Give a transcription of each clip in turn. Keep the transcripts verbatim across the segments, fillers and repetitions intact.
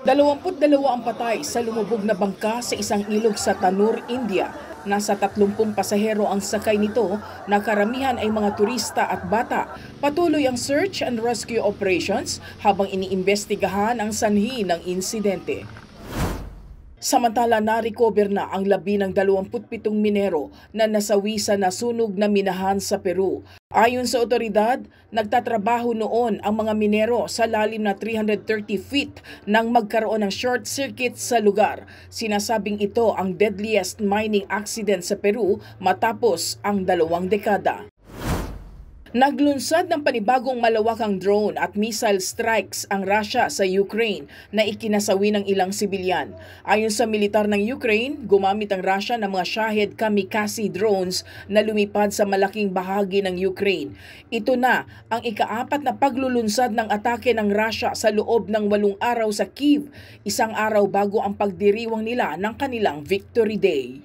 Dalawamput dalawa ang patay sa lumubog na bangka sa isang ilog sa Tanur, India. Nasa tatlumpung pasahero ang sakay nito na karamihan ay mga turista at bata. Patuloy ang search and rescue operations habang iniimbestigahan ang sanhi ng insidente. Samantala, na-recover na ang labi ng dalawamput pitong minero na nasawi sa nasunog na minahan sa Peru. Ayon sa otoridad, nagtatrabaho noon ang mga minero sa lalim na three hundred thirty feet nang magkaroon ng short circuit sa lugar. Sinasabing ito ang deadliest mining accident sa Peru matapos ang dalawang dekada. Naglunsad ng panibagong malawakang drone at missile strikes ang Russia sa Ukraine na ikinasawi ng ilang sibilyan. Ayon sa militar ng Ukraine, gumamit ang Russia ng mga Shahed kamikaze drones na lumipad sa malaking bahagi ng Ukraine. Ito na ang ikaapat na paglulunsad ng atake ng Russia sa loob ng walong araw sa Kyiv, isang araw bago ang pagdiriwang nila ng kanilang Victory Day.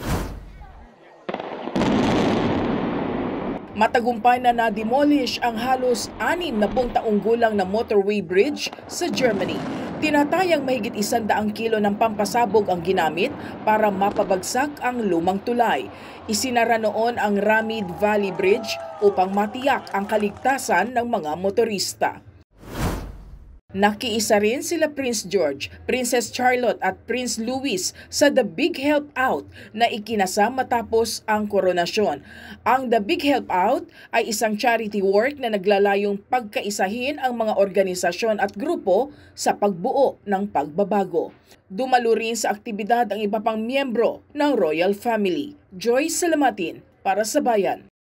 Matagumpay na na-demolish ang halos anim na pung taong gulang na motorway bridge sa Germany. Tinatayang mahigit isandaang kilo ng pampasabog ang ginamit para mapabagsak ang lumang tulay. Isinara noon ang Ramid Valley Bridge upang matiyak ang kaligtasan ng mga motorista. Nakiisa rin sila Prince George, Princess Charlotte at Prince Louis sa The Big Help Out na ikinasa matapos ang koronasyon. Ang The Big Help Out ay isang charity work na naglalayong pagkaisahin ang mga organisasyon at grupo sa pagbuo ng pagbabago. Dumalo rin sa aktibidad ang iba pang miyembro ng royal family. Joy Salamatin para sa Bayan.